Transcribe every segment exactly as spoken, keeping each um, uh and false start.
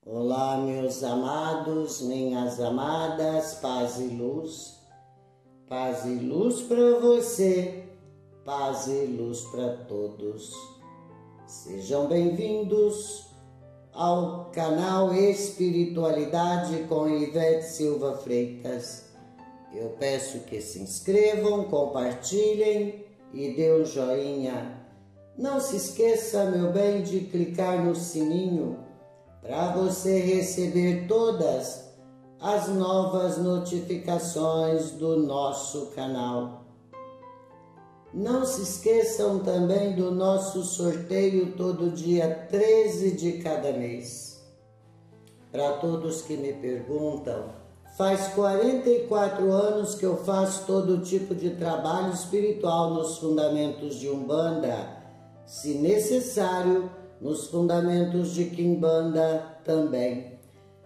Olá, meus amados, minhas amadas, paz e luz. Paz e luz para você, paz e luz para todos. Sejam bem-vindos ao canal Espiritualidade com Ivete Silva Freitas. Eu peço que se inscrevam, compartilhem e dê um joinha. Não se esqueça, meu bem, de clicar no sininho para você receber todas as novas notificações do nosso canal. Não se esqueçam também do nosso sorteio todo dia treze de cada mês. Para todos que me perguntam, faz quarenta e quatro anos que eu faço todo tipo de trabalho espiritual nos fundamentos de Umbanda, se necessário, nos fundamentos de Quimbanda também.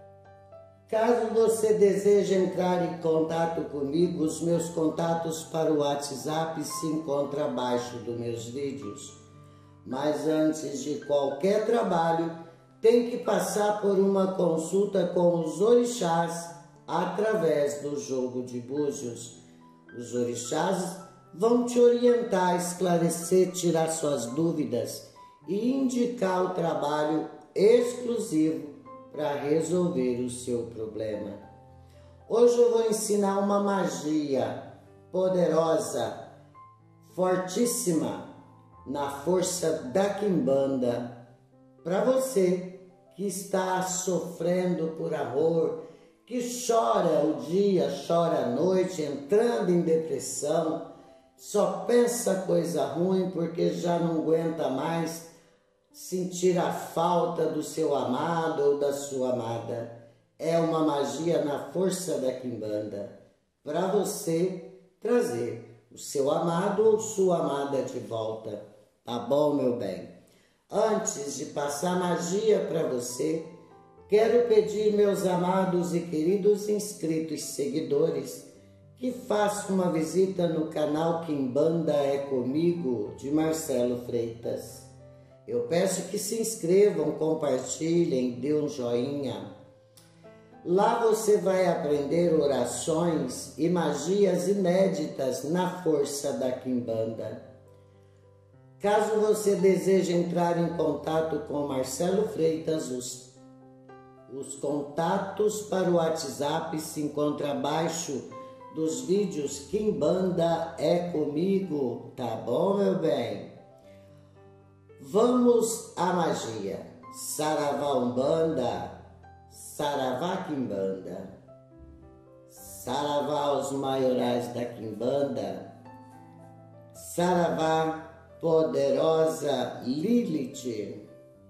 Caso você deseje entrar em contato comigo, os meus contatos para o WhatsApp se encontram abaixo dos meus vídeos. Mas antes de qualquer trabalho, tem que passar por uma consulta com os orixás através do jogo de búzios. Os orixás vão te orientar, esclarecer, tirar suas dúvidas e indicar o trabalho exclusivo para resolver o seu problema. Hoje eu vou ensinar uma magia poderosa, fortíssima, na força da Quimbanda, para você que está sofrendo por amor, que chora o dia, chora a noite, entrando em depressão, só pensa coisa ruim porque já não aguenta mais sentir a falta do seu amado ou da sua amada. É uma magia na força da Quimbanda para você trazer o seu amado ou sua amada de volta. Tá bom, meu bem? Antes de passar magia para você, quero pedir, meus amados e queridos inscritos e seguidores, que façam uma visita no canal Quimbanda é Comigo, de Marcelo Freitas. Eu peço que se inscrevam, compartilhem, dê um joinha. Lá você vai aprender orações e magias inéditas na força da Quimbanda. Caso você deseje entrar em contato com Marcelo Freitas, os, os contatos para o WhatsApp se encontram abaixo dos vídeos Quimbanda é Comigo, tá bom, meu bem? Vamos à magia. Saravá Umbanda, Saravá Quimbanda, Saravá aos maiorais da Quimbanda, Saravá poderosa Lilith.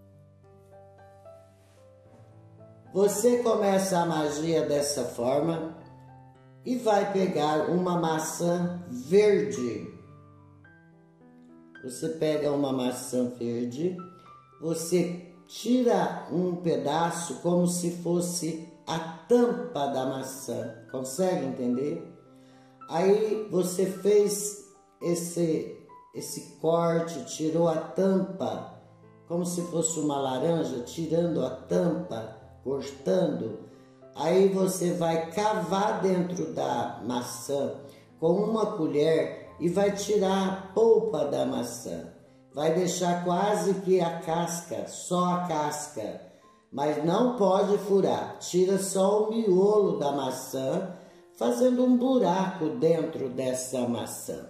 Você começa a magia dessa forma e vai pegar uma maçã verde. Você pega uma maçã verde, você tira um pedaço como se fosse a tampa da maçã. Consegue entender? Aí você fez esse, esse corte, tirou a tampa, como se fosse uma laranja, tirando a tampa, cortando. Aí você vai cavar dentro da maçã com uma colher e vai tirar a polpa da maçã. Vai deixar quase que a casca, só a casca. Mas não pode furar. Tira só o miolo da maçã, fazendo um buraco dentro dessa maçã.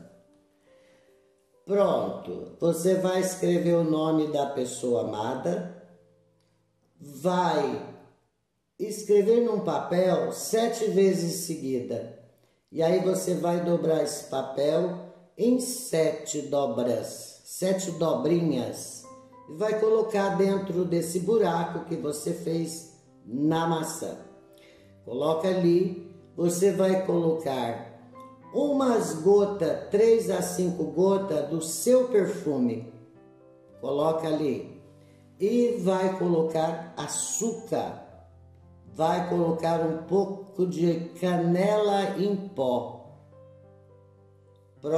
Pronto. Você vai escrever o nome da pessoa amada. Vai escrever num papel sete vezes seguida. E aí você vai dobrar esse papel em sete dobras, sete dobrinhas. E vai colocar dentro desse buraco que você fez na maçã. Coloca ali, você vai colocar umas gotas, três a cinco gotas do seu perfume. Coloca ali. E vai colocar açúcar. Vai colocar um pouco de canela em pó.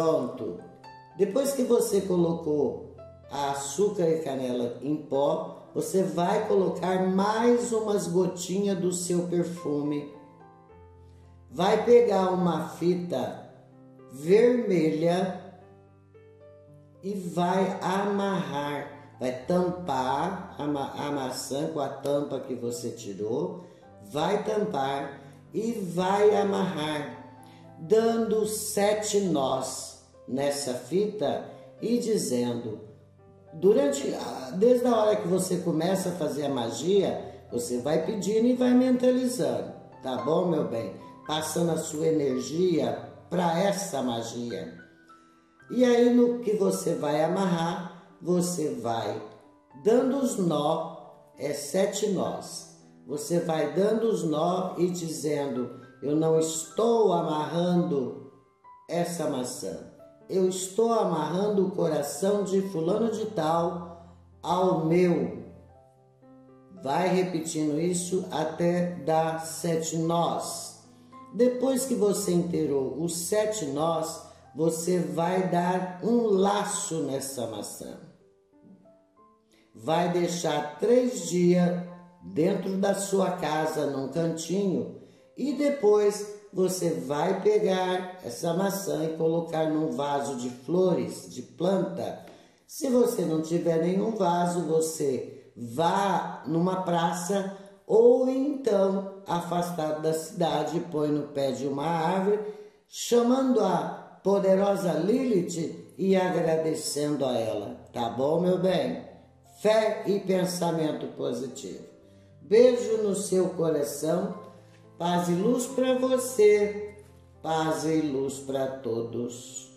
Pronto. Depois que você colocou açúcar e canela em pó, você vai colocar mais umas gotinhas do seu perfume. Vai pegar uma fita vermelha e vai amarrar, vai tampar a, ma a maçã com a tampa que você tirou, vai tampar e vai amarrar, dando sete nós nessa fita e dizendo, durante, desde a hora que você começa a fazer a magia, você vai pedindo e vai mentalizando, tá bom, meu bem? Passando a sua energia para essa magia. E aí, no que você vai amarrar, você vai dando os nó, é sete nós. Você vai dando os nó e dizendo, eu não estou amarrando essa maçã. Eu estou amarrando o coração de fulano de tal ao meu. Vai repetindo isso até dar sete nós. Depois que você inteirou os sete nós, você vai dar um laço nessa maçã. Vai deixar três dias dentro da sua casa, num cantinho, e depois você vai pegar essa maçã e colocar num vaso de flores, de planta. Se você não tiver nenhum vaso, você vá numa praça ou então afastado da cidade, põe no pé de uma árvore, chamando a poderosa Lilith e agradecendo a ela. Tá bom, meu bem? Fé e pensamento positivo. Beijo no seu coração. Paz e luz para você. Paz e luz para todos.